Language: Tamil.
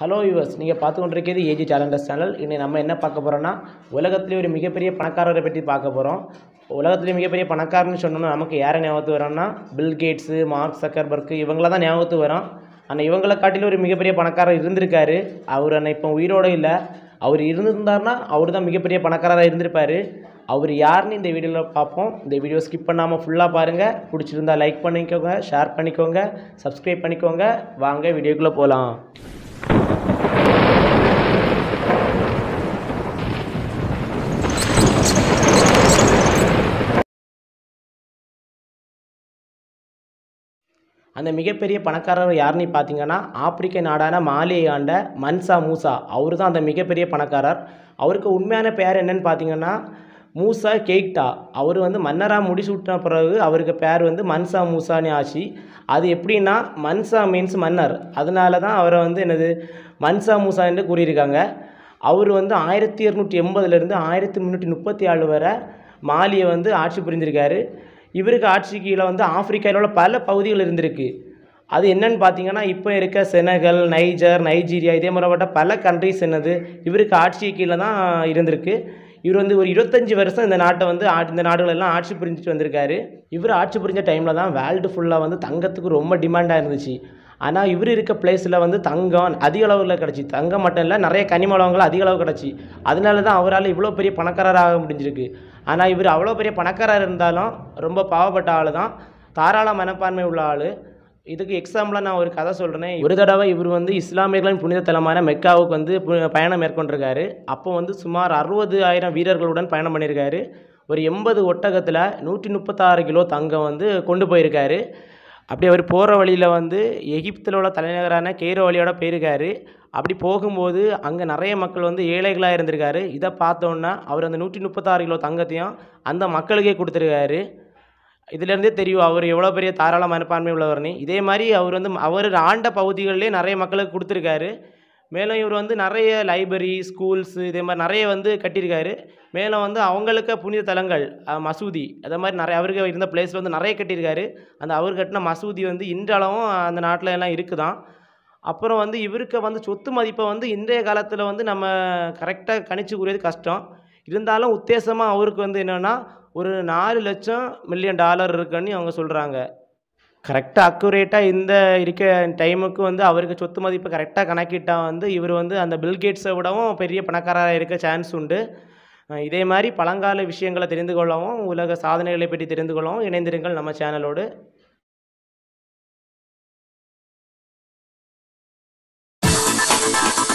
ஹலோ யூவர்ஸ், நீங்கள் பார்த்து கொண்டிருக்கிறது ஏஜி சேலண்டர்ஸ் சேனல். இன்னைக்கு நம்ம என்ன பார்க்க போகிறோன்னா, உலகத்திலே ஒரு மிகப்பெரிய பணக்காரரை பற்றி பார்க்க போகிறோம். உலகத்திலே மிகப்பெரிய பணக்காரன்னு சொன்னோம்னா நமக்கு யாரை ஞாபகத்து வரோம்னா, பில் கேட்ஸு, மார்க் சக்கர்பர்க் இவங்கள தான் ஞாபகத்து வரோம். ஆனால் இவங்களை காட்டிலும் ஒரு மிகப்பெரிய பணக்காரர் இருந்திருக்காரு. அவர் ஆனால் இப்போ உயிரோடு இல்லை. அவர் இருந்திருந்தார்னா அவர் தான் மிகப்பெரிய பணக்காரராக இருந்திருப்பார். அவர் யாருன்னு இந்த வீடியோவில் பார்ப்போம். இந்த வீடியோ ஸ்கிப் பண்ணாமல் ஃபுல்லாக பாருங்கள். பிடிச்சிருந்தா லைக் பண்ணிக்கோங்க, ஷேர் பண்ணிக்கோங்க, சப்ஸ்கிரைப் பண்ணிக்கோங்க. வாங்க வீடியோக்குள்ளே போகலாம். அந்த மிகப்பெரிய பணக்காரர் யாருன்னு பார்த்தீங்கன்னா, ஆப்பிரிக்க நாடான மாலியை ஆண்ட மன்சா மூசா. அவர் தான் அந்த மிகப்பெரிய பணக்காரர். அவருக்கு உண்மையான பேர் என்னன்னு பார்த்தீங்கன்னா, மூசா கெய்க்டா. அவர் மன்னராக முடிசூட்டின பிறகு அவருக்கு பேர் மன்சா மூசான்னு ஆச்சு. அது எப்படின்னா, மன்சா மீன்ஸ் மன்னர். அதனால தான் அவரை என்னது மன்சா மூசா என்று கூறியிருக்காங்க. அவர் 1280லேருந்து 1337 வரை மாலியை ஆட்சி புரிந்திருக்காரு. இவருக்கு ஆட்சி கீழே ஆப்பிரிக்காவில் உள்ள பல பகுதிகள் இருந்திருக்கு. அது என்னன்னு பார்த்தீங்கன்னா, இப்போ இருக்க செனகல், நைஜர், நைஜீரியா இதே மாதிரிப்பட்ட பல கண்ட்ரிஸ் இவருக்கு ஆட்சி கீழே தான் இருந்திருக்கு. இவர் ஒரு 25 வருஷம் இந்த நாட்டை இந்த நாடுகளெல்லாம் ஆட்சி புரிஞ்சிட்டு வந்திருக்காரு. இவர் ஆட்சி புரிஞ்ச டைமில் தான் வேர்ல்டு ஃபுல்லாக தங்கத்துக்கு ரொம்ப டிமாண்டாக இருந்துச்சு. ஆனால் இவர் இருக்க பிளேஸில் தங்கம் அதிக அளவில் கிடச்சி. தங்கம் மட்டும் இல்லை, நிறைய கனிம வளங்கள் அதிக அளவு கிடச்சி. அதனால தான் அவரால் இவ்வளோ பெரிய பணக்காரராக முடிஞ்சிருக்கு. ஆனால் இவர் அவ்வளோ பெரிய பணக்காரர் இருந்தாலும் ரொம்ப பாவப்பட்ட ஆள் தான். தாராள மனப்பான்மை உள்ள ஆள். இதுக்கு எக்ஸாம்பிளாக நான் ஒரு கதை சொல்கிறேன். ஒரு தடவை இவர் இஸ்லாமியர்களின் புனித தலமான மெக்காவுக்கு பயணம் மேற்கொண்டிருக்காரு. அப்போ சுமார் 60,000 வீரர்களுடன் பயணம் பண்ணியிருக்காரு. ஒரு 80 ஒட்டகத்தில் 136 கிலோ தங்கம் கொண்டு போயிருக்காரு. அப்படி அவர் போகிற வழியில் எகிப்தில் உள்ள தலைநகரான கெய்ரோ வழியோட போயிருக்காரு. அப்படி போகும்போது அங்கே நிறைய மக்கள் ஏழைகளாக இருந்திருக்காரு. இதை பார்த்தோன்னா அவர் அந்த 136 கிலோ தங்கத்தையும் அந்த மக்களுக்கே கொடுத்துருக்காரு. இதிலேருந்தே தெரியும் அவர் எவ்வளோ பெரிய தாராள மனப்பான்மை உள்ளவர்னு. இதே மாதிரி அவர் அவர் ஆண்ட பகுதிகளிலே நிறைய மக்களுக்கு கொடுத்துருக்காரு. மேலும் இவர் நிறைய லைப்ரரி, ஸ்கூல்ஸு இதே மாதிரி நிறைய கட்டியிருக்காரு. மேலும் அவங்களுக்கு புனித தலங்கள், மசூதி அதே மாதிரி நிறைய அவருக்கு இருந்த பிளேஸில் நிறைய கட்டியிருக்காரு. அந்த அவர் கட்டின மசூதி இன்றளவும் அந்த நாட்டில் எல்லாம் இருக்குதான். அப்புறம் இவருக்கு சொத்து மதிப்பை இன்றைய காலத்தில் நம்ம கரெக்டாக கணிச்சு கூறியது கஷ்டம். இருந்தாலும் உத்தேசமாக அவருக்கு என்னென்னா ஒரு 4 லட்சம் மில்லியன் டாலர் இருக்குன்னு அவங்க சொல்கிறாங்க. கரெக்டாக அக்குரேட்டாக இந்த இருக்க டைமுக்கு அவருக்கு சொத்து மதிப்பு கரெக்டாக கணக்கிட்டால் இவர் அந்த பில்கேட்ஸை விடவும் பெரிய பணக்காரராக இருக்க சான்ஸ் உண்டு. இதே மாதிரி பழங்கால விஷயங்களை தெரிந்து கொள்ளவும், உலக சாதனைகளை பற்றி தெரிந்து கொள்ளவும் இணைந்திருங்கள் நம்ம சேனலோடு.